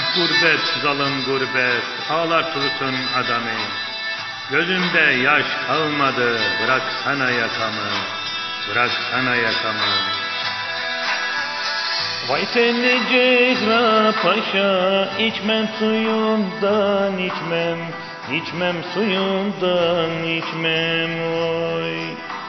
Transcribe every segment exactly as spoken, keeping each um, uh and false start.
gurbet, zalim gurbet, ağlartırsın adamı. Gözümde yaş kalmadı, bıraksana yakamı, bıraksana yakamı. Vay seni Cehra Paşa, içmem suyundan içmem, içmem suyundan içmem oy.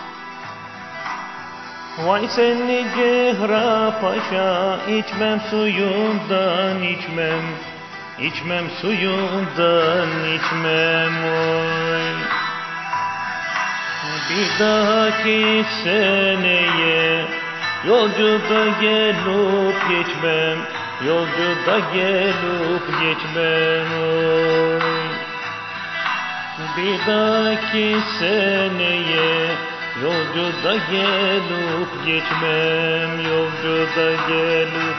Vay seni Cehra Paşa, içmem suyundan içmem, içmem suyundan içmem oy. Bir dahaki seneye yolcuda gelip geçmem, yolcuda gelip geçmem oy. Bir dahaki seneye yolcuda gelip geçmem, yolcuda gelip.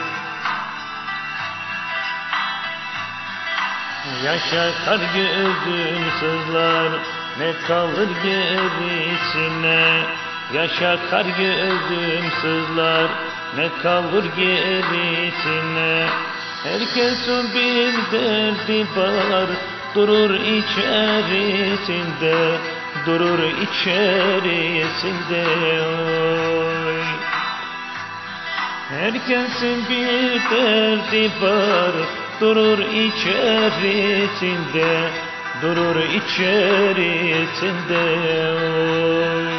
Yaşa kar gözüm sızlar, ne kalır gerisine. Yaşa kar gözüm sızlar, ne kalır gerisine. Herkesin bir derdi var, durur içerisinde, durur içerisinde oy. Herkesin bir derdi var, durur içerisinde, durur içerisinde oy.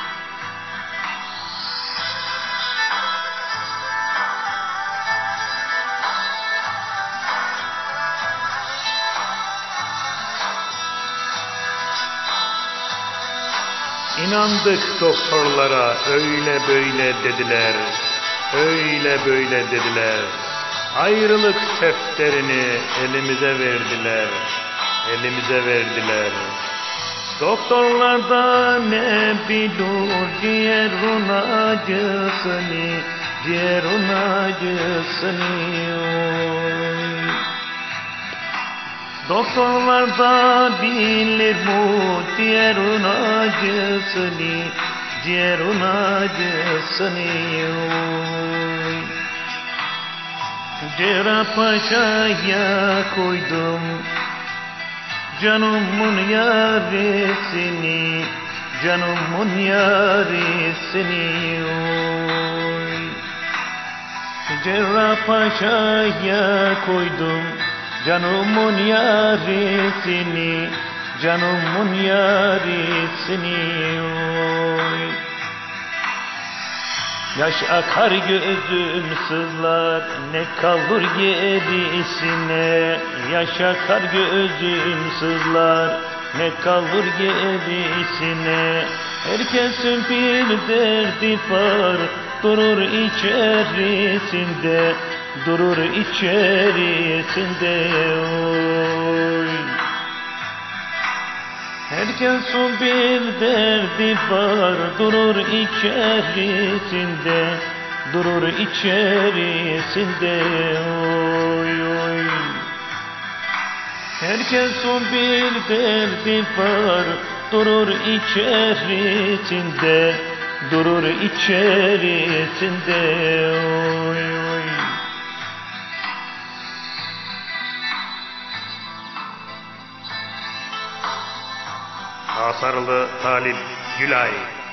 İnandık doktorlara, öyle böyle dediler, öyle böyle dediler. Ayrılık defterini elimize verdiler, elimize verdiler. Doktorlar da ne bilir ciğerin acısını, ciğerin acısını oy. Doktorlar da bilir bu ciğerin acısını, ciğerin acısını oy. Cehra Paşa'ya koydum canımın yarisini, canımın yarisini oy. Cehra Paşa'ya koydum canımın yarisini, canımın yarisini oy. Yaş akar gözüm sızlar, ne kalır gerisine. Yaş akar gözüm sızlar, ne kalır gerisine. Herkesin bir derdi var, durur içerisinde, durur içerisinde oy. Herkesin bir derdi var, durur içerisinde, durur içerisinde oy oy. Herkesin bir derdi var, durur içerisinde, durur içerisinde oy oy. Asarlı Talip Gülay.